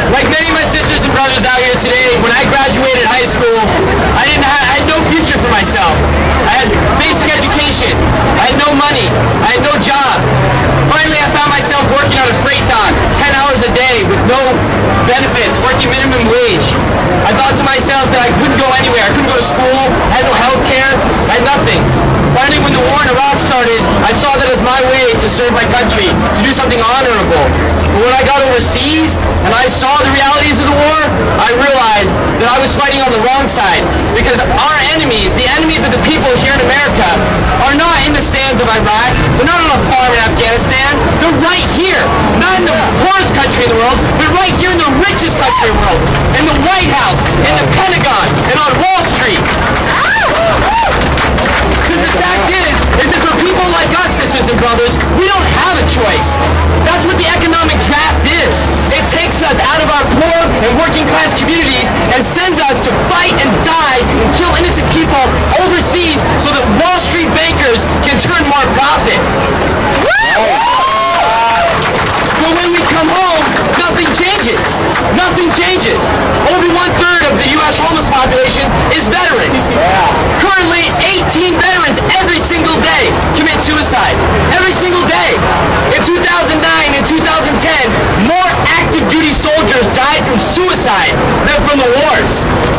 Like many of my sisters and brothers out here today, when I graduated high school, I had no future for myself. I had basic education. I had no money. I had no job. Finally, I found myself working on a freight dock, 10 hours a day with no benefits, working minimum wage. I thought to myself that I couldn't go anywhere. I couldn't go to school. I had no health care. I had nothing. Finally, when the war in Iraq started, I saw that as my way to serve my country, to do something honorable. But when I got overseas and I saw the realities of the war, I realized that I was fighting on the wrong side. Because our enemies, the enemies of the people here in America, are not in the stands of Iraq. They're not on a farm in Afghanistan. They're right here. Not in the poorest country in the world, but right here in the richest country in the world. In the White House, in the Pentagon, and on Wall Street. Because the fact is that for people like us, sisters and brothers, we don't have a choice. That's what the economic draft is. It takes us out of our poor and working class communities and sends us to fight and die and kill innocent people overseas so that Wall Street bankers can turn more profit. But when we come home, nothing changes. Nothing changes. Over 1/3 of the U.S. homeless population is veterans. Currently, 18 veterans every single day commit suicide. Every single day. In 2009 and 2010, more active duty soldiers died from suicide than from the wars.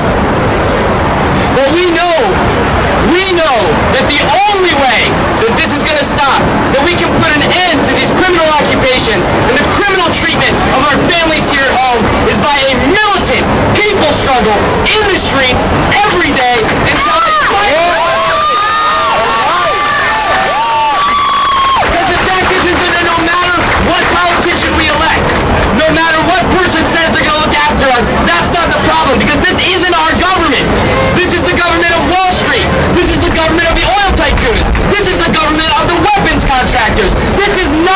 But we know that the only way that this is going to stop, that we can put an end to these criminal occupations and the criminal treatment of our families here at home is by a militant people struggle in the streets every day until they fight. Because the fact is that no matter what politician we elect, no matter what person says they're going to look after us, that's not the problem, because this isn't our government. This is the government of Wall Street. This is the government of the oil tycoons. This is the government of the weapons contractors. This is not